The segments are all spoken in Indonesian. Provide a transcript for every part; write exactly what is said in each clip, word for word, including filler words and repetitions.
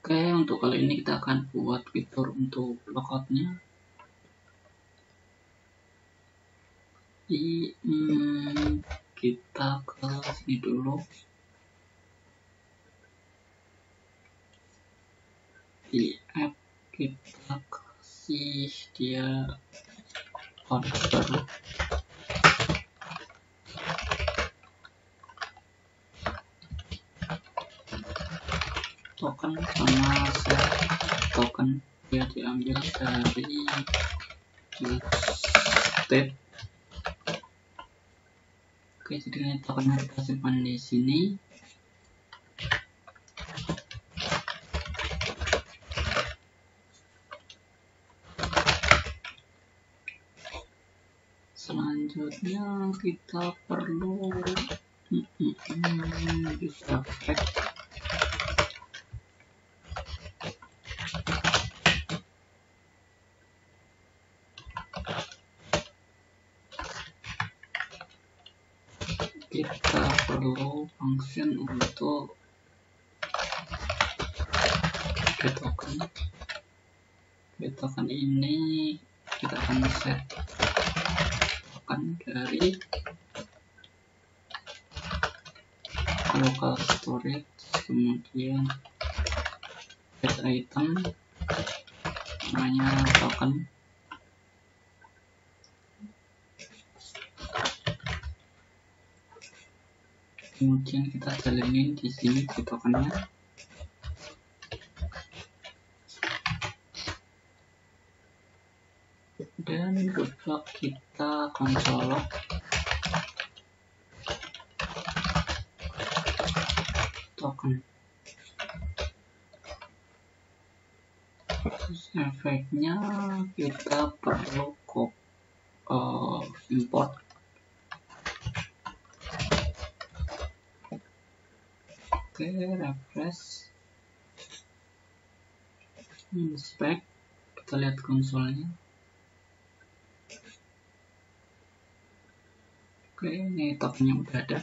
Oke, untuk kali ini kita akan buat fitur untuk logoutnya. Di hmm, kita ke sini dulu. Di app kita kasih dia kode baru. Token sama set token dia diambil dari state. Oke, jadi tokennya kita simpan di sini. Selanjutnya kita perlu hmm, hmm, hmm, bisa pack. Kita perlu function untuk get token. Get token ini kita akan set token dari local storage, kemudian get item namanya token, kemudian kita jalanin di sini di tokennya. Dan rootblock kita console log token. Terus efeknya kita perlu kok uh, import. Oke, refresh, inspect, kita lihat konsolnya. Oke, ini tokennya udah ada.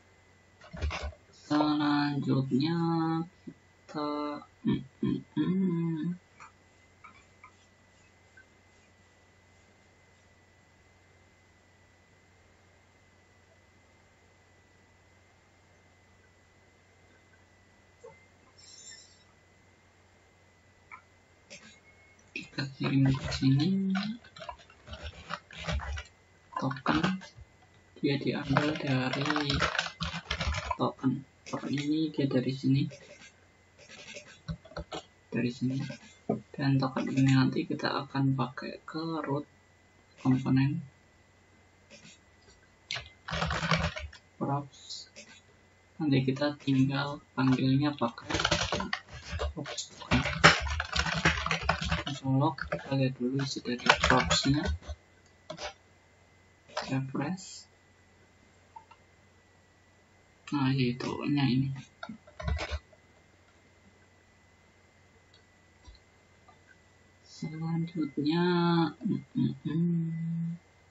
Selanjutnya kita mm, mm, mm. kita kirim ke sini token, dia diambil dari token token ini, dia dari sini dari sini dan token ini nanti kita akan pakai ke root komponen props. Nanti kita tinggal panggilnya pakai props token. Log, kita lihat dulu isi dari propsnya. Refresh. Nah, itu ini. Selanjutnya mm, mm, mm.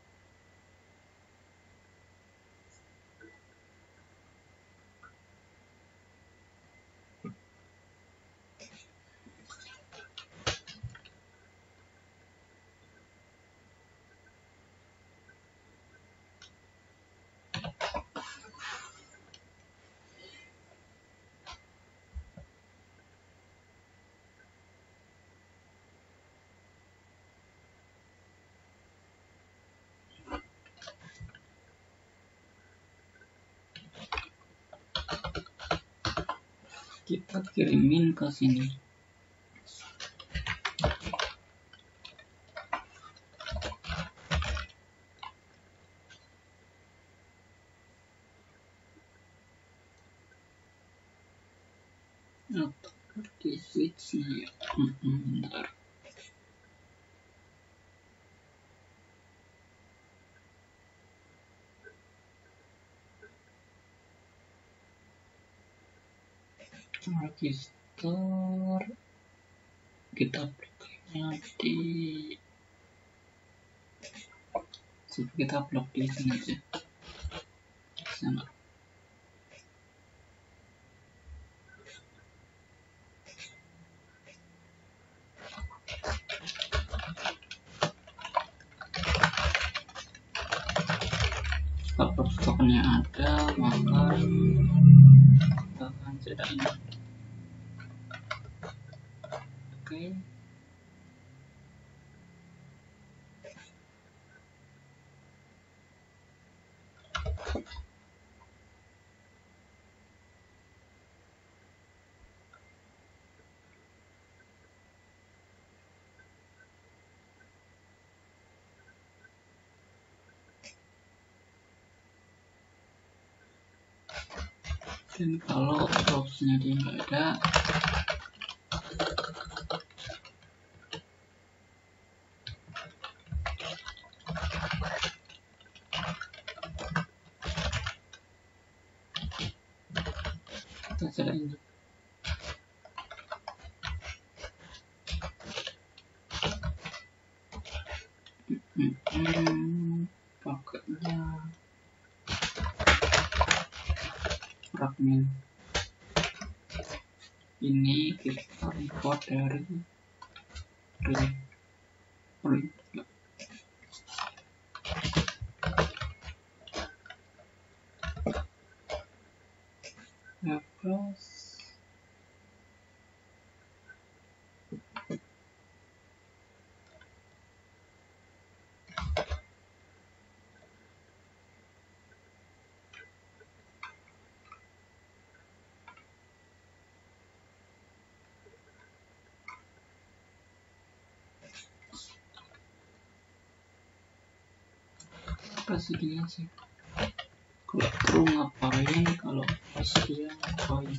kita kirimin ke sini. Atau di switchnya, hmm, bentar. Register, kita bloknya di kita blok di sini aja, sana. tokennya ada, maka kita akan cetak ini. Oke. Dan kalau opsinya dia nggak ada, kita cetak ini. Hmm, paketnya fragment ini kita import dari read read plus kasih gini aja. Kalau true ngapain, kalau pas dia ngapain.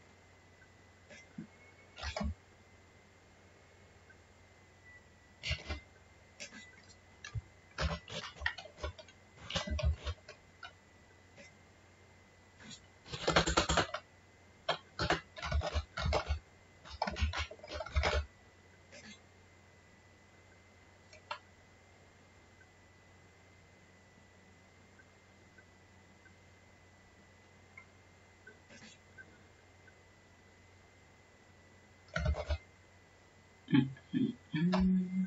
Hmm, hmm, hmm.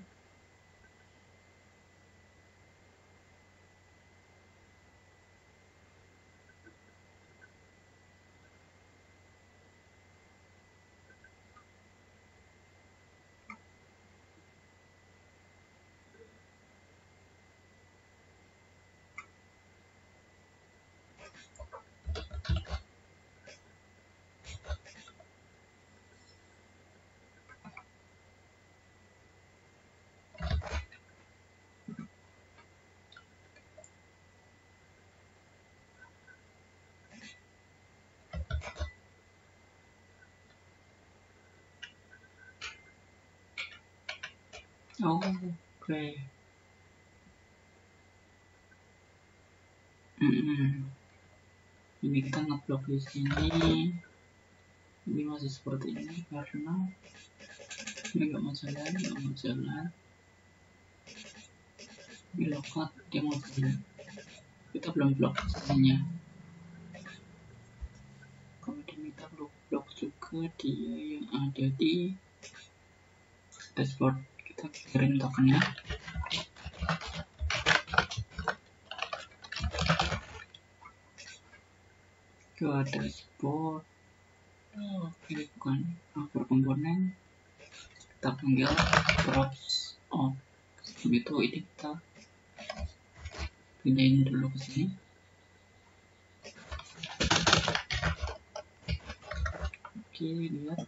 Oh, oke. Okay. Mm-mm. Ini kita ngeblok di sini. Ini masih seperti ini karena ini nggak mau jalan, nggak mau jalan. Ini lockout, dia mau jalan. Kita belum blok sininya. Kemudian kita blok blok juga dia yang ada di dashboard. Kita kirim tokennya. Ke dashboard. Oh, ini bukan upper komponen. Kita panggil props of. Begitu ini kita pindahin dulu ke sini. Oke, lihat.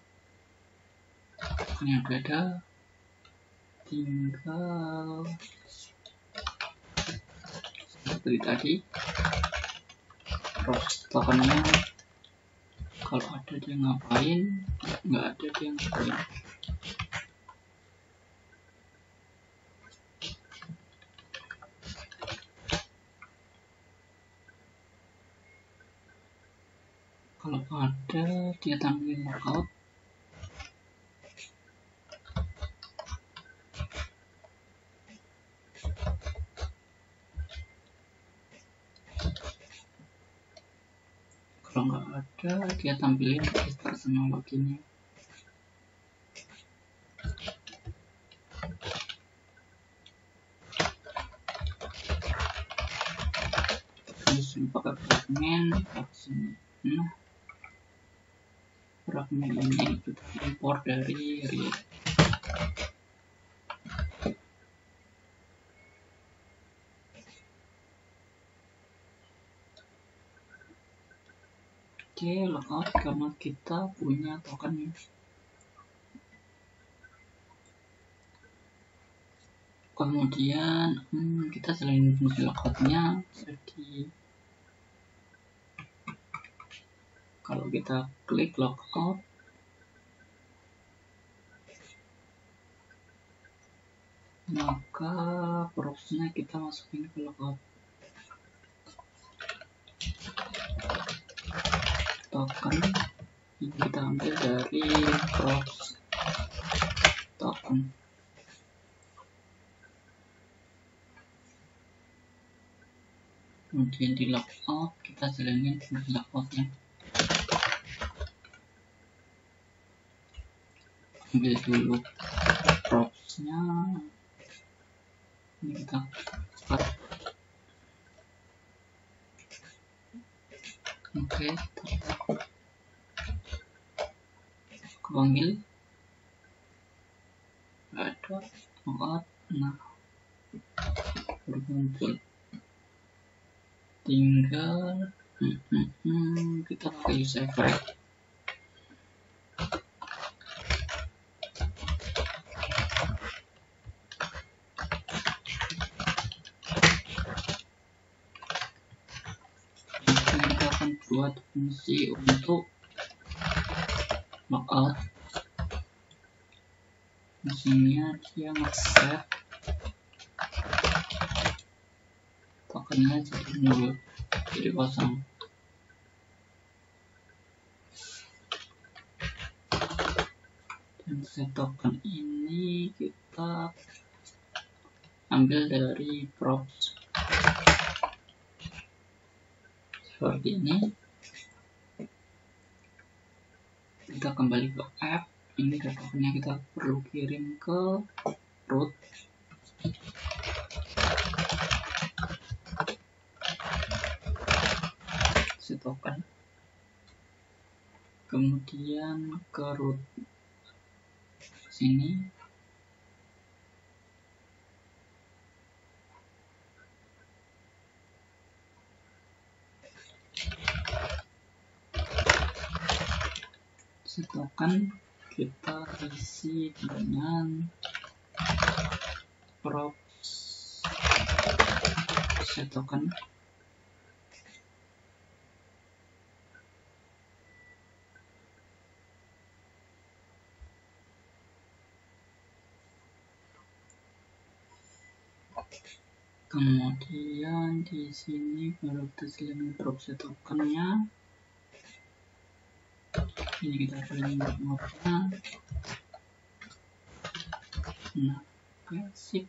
Yang beda. Tinggal seperti tadi. Props tokennya. Kalau ada dia ngapain, nggak ada dia ngapain. Kalau ada dia tampilin lockout. Kalau nggak ada dia tampilin register sama loginnya. Terus pakai fragmen sini. Nah, fragmen ini kita import dari React. Oke, logout karena kita punya tokennya. Kemudian hmm, kita selain fungsi logoutnya, jadi kalau kita klik logout, maka propsnya kita masukin ke logout. Token ini kita ambil dari props token. Kemudian di logout kita jalanin fungsi logoutnya. Ambil dulu propsnya, ini kita start. Oke, aku panggil ada logout, nah baru muncul. Tinggal hmm, hmm, hmm, kita pakai use effect. Kita akan buat fungsi untuk logout. Fungsinya dia nge-set tokennya jadi nol, jadi kosong. Dan set token ini kita ambil dari props seperti ini. Kita kembali ke app, ini tokennya kita perlu kirim ke root. Set token, kemudian ke root sini, set token kita isi dengan props set token. Kemudian di sini baru kita selesai drop set tokennya. Ini kita pilih mode-nya. Nah, oke, sip.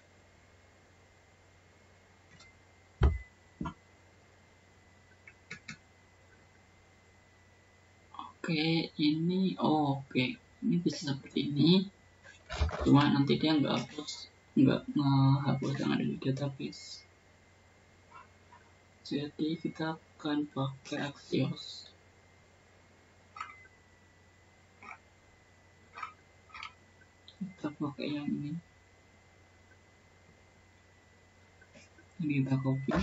Oke, ini oh, oke, ini bisa seperti ini. Cuma nanti dia nggak hapus, nggak menghapus yang ada di database. Jadi kita akan pakai Axios. Kita pakai yang ini. Ini kita copy.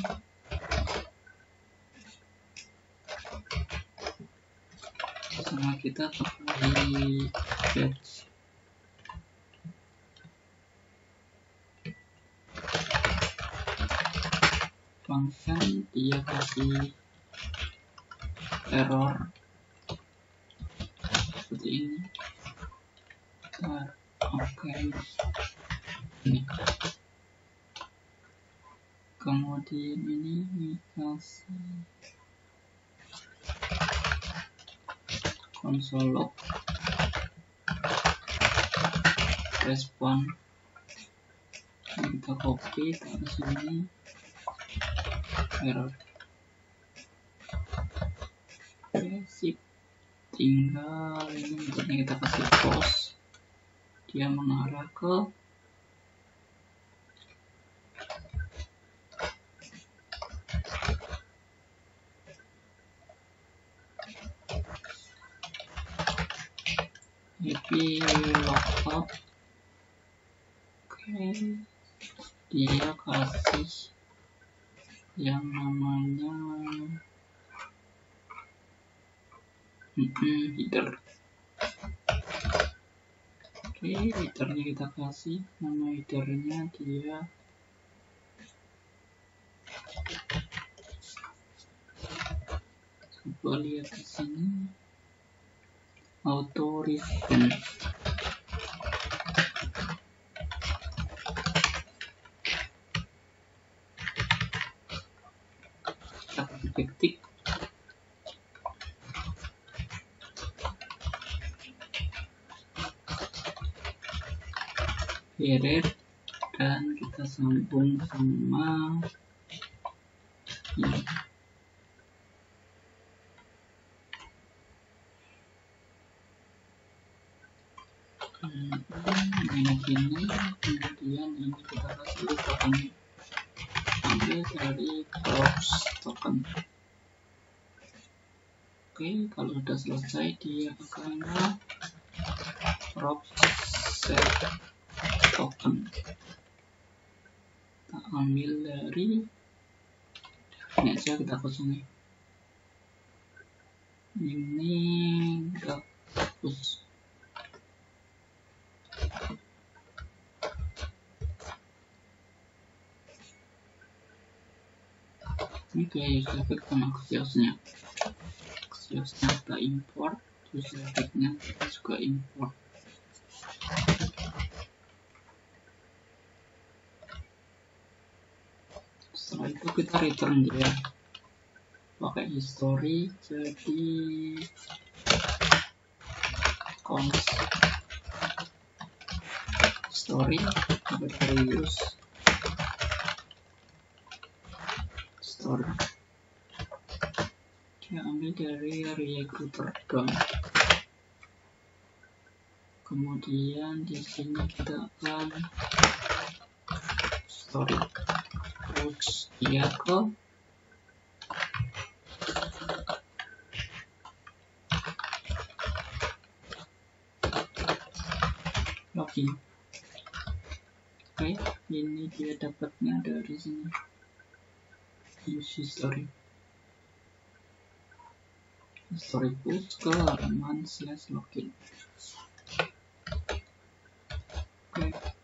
Sama kita pakai batch. Function dia kasih error seperti ini. Nah, oke, okay. Ini kemudian ini kasih console log respon. Kita copy taruh sini, error. Oke, sip. Tinggal ini bentuknya kita kasih post, dia mengarah ke happy logout. Oke, dia kasih yang namanya hmm, header. Oke, headernya kita kasih nama headernya dia coba lihat di sini, auto revision. Kita ketik header dan kita sambung sama ini. Hmm, ini gini, kemudian ini kita kasih token, ambil dari props token. Oke, kalau sudah selesai dia akan props set token. Kita ambil dari ini aja, kita kosongin. Ini kita hapus. Ini kayak user effect sama Axios-nya. Axios-nya kita import, user effect-nya kita juga import. Setelah itu kita return dia pakai history, jadi const story dari use story. Dia ambil dari recruiter dom. Kemudian di sini kita akan story push dia ke login. Oke, ini dia dapatnya dari sini, use history. History push ke halaman slash login. Oke.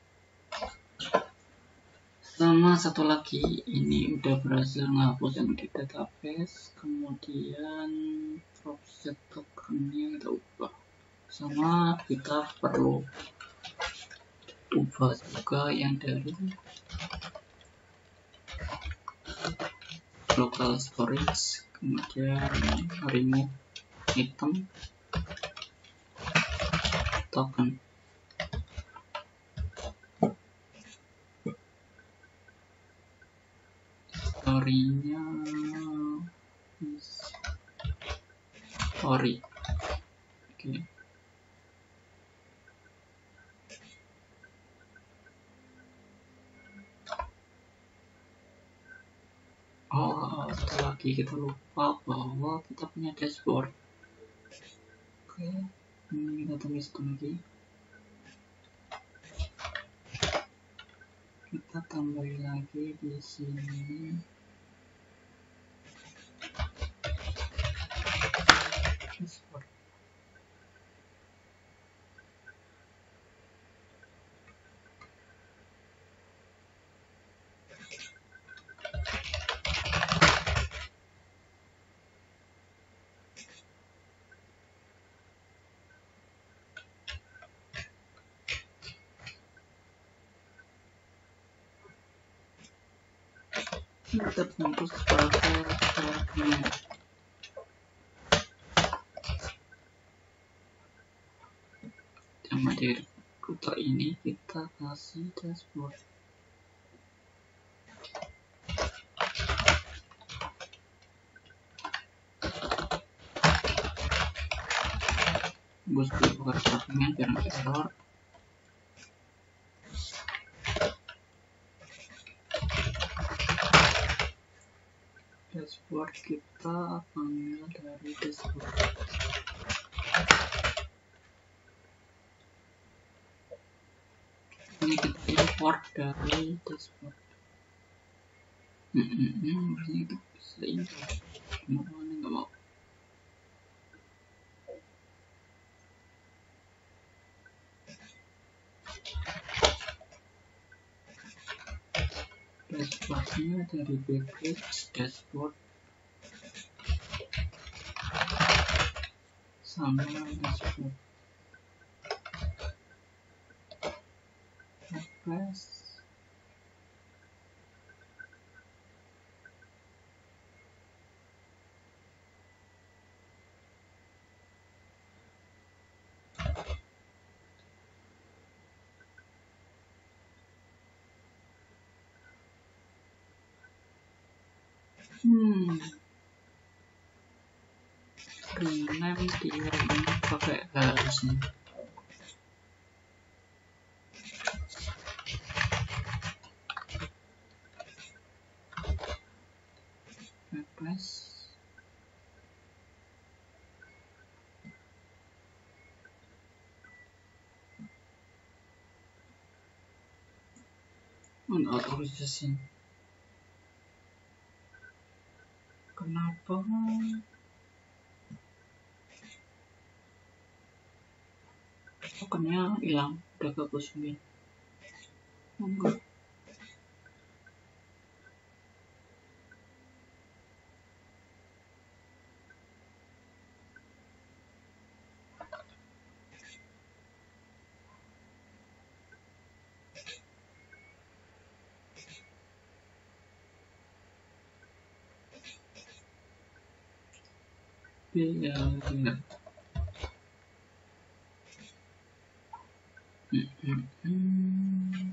Sama satu lagi, ini udah berhasil menghapus yang di database, kemudian offset tokennya kita ubah. Sama kita perlu ubah juga yang dari local storage, kemudian remove item token. Story-nya story. Oke. Okay. Oh, satu lagi kita lupa bahwa kita punya dashboard. Oke, okay. Ini kita tulis lagi. Kita tambahin lagi di sini. Dashboard. Kita bungkus pakai warna. Sama di router ini kita kasih dashboard. Bungkus dulu pakai statement biar nggak error. Dashboard kita panggil dari dashboard. ini kita import dari dashboard. Hmm, hmm, hmm, harusnya itu bisa import. Kenapa ini nggak mau? Dashboardnya dari package dashboard sama dashboard WordPress. Hmm, rename dia ini pakai harusnya. WordPress. On authorization. Kenapa? Tokennya hilang, udah kekosongin. Enggak. Iya, benar. Hmm, hmm, hmm.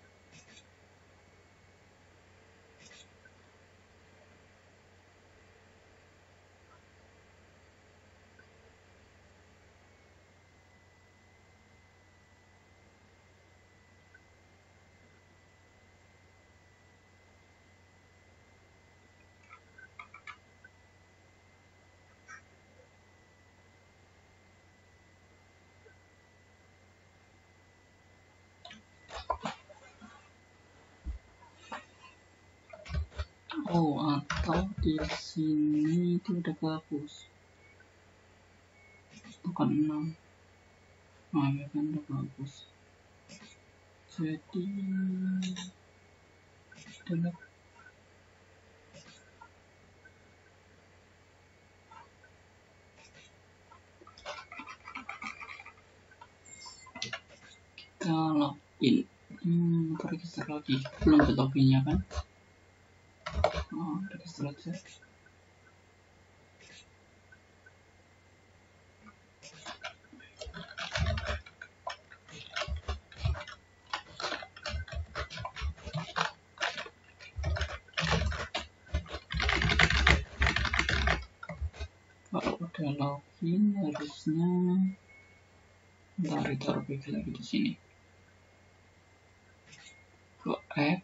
Oh, atau di sini itu udah kehapus. Bukan enam. Nah, ya kan udah kehapus. Jadi delete. Kita login. Hmm, register lagi. Belum ada loginnya kan? Oh, register aja. Kalau udah login harusnya ntar ditaruh lagi di sini. Ke app,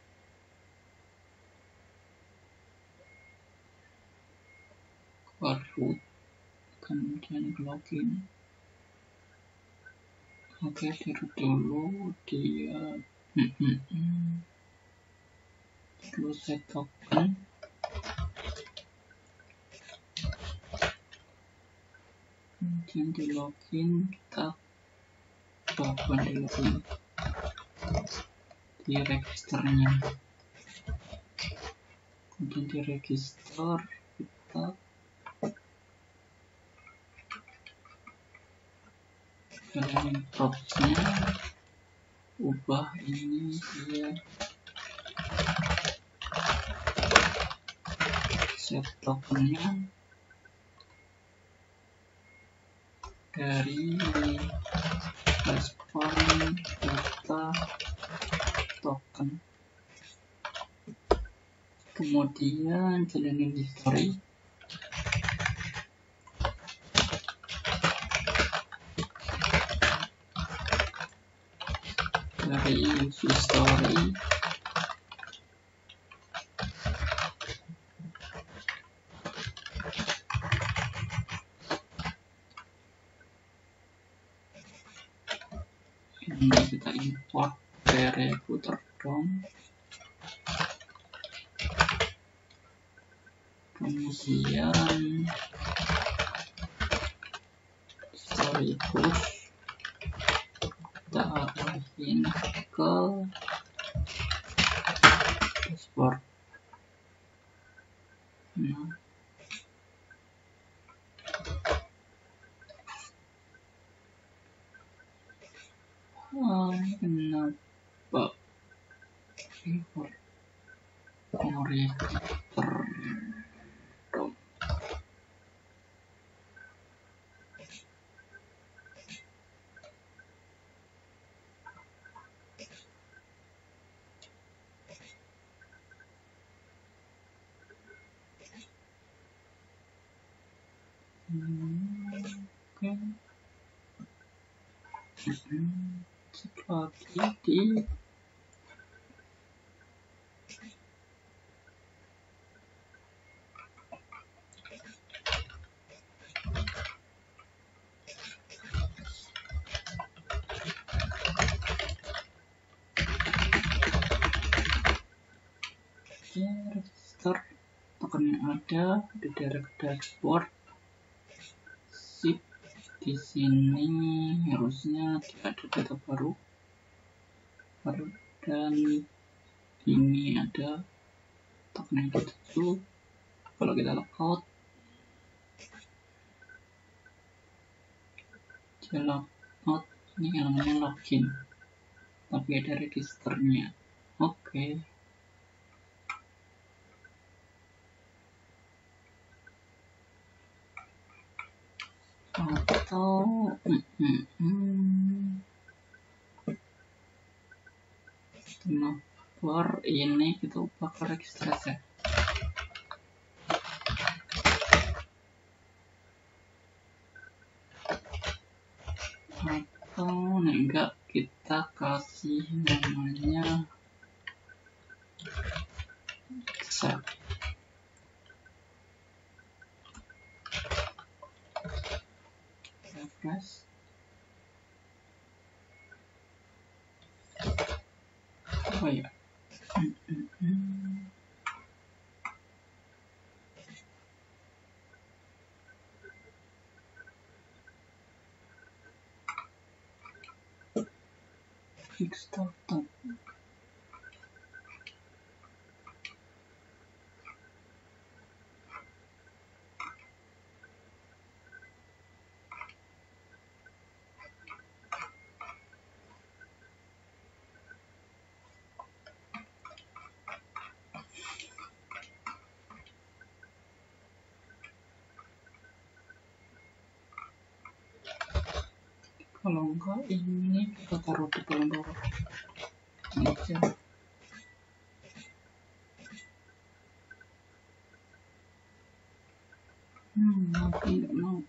ke root, kemudian ke login. Oke, di root dulu dia hmm, hmm, hmm. Dulu set token. Kemudian di login kita bukan di login di registernya, kemudian di register kita jalanin propsnya, ubah ini dia set tokennya dari respon data token, kemudian jalanin history. Dari history ini kita import query footer dom, kemudian story push kita arahin ke dashboard. Nah, oh, kenapa pivot connector dom? Hmm, oke. Hmm, cek lagi di register token yang ada di direct dashboard. Sip, di sini harusnya tidak ada data baru, baru dan ini ada token I D tujuh. Kalau kita logout, dia logout, ini elemennya login, tapi ada registernya. Oke. Okay. Atau mm, mm, mm. Kenapa ini kita ubah ke registrasi? Atau nih enggak, kita kasih namanya set. Refresh. Oh ya. Hmm, hmm, hmm. Fix startup. Kalau enggak ini kita taruh di paling bawah ini aja. Hmm, tapi enggak mau.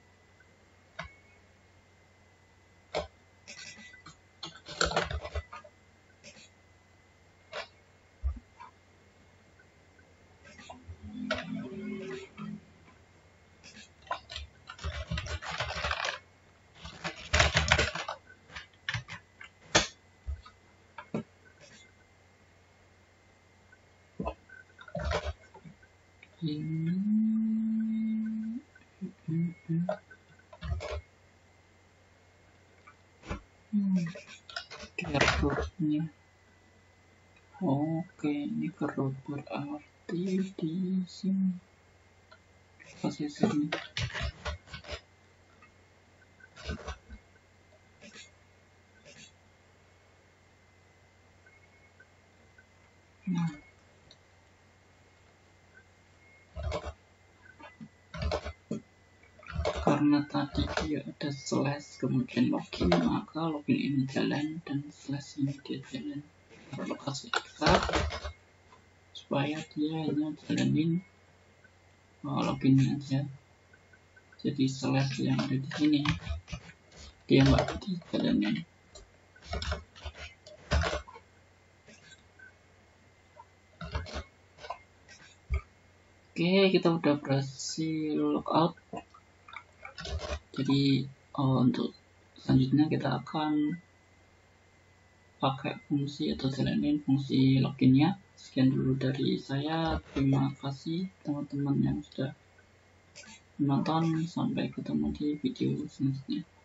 Ini hmm, hmm. Hmm. Kerutnya. Oke, ini kerut berarti di sini posisinya. Nah, karena tadi dia ada slash kemudian login, maka login ini jalan dan slash ini dia jalan. Taruh lokasi kita supaya dia hanya jalanin oh, loginnya aja. Jadi slash yang ada di sini dia nggak dijalanin. Oke, kita udah berhasil logout. Jadi oh, untuk selanjutnya kita akan pakai fungsi atau jalanin fungsi loginnya. Sekian dulu dari saya, terima kasih teman-teman yang sudah menonton, sampai ketemu di video selanjutnya.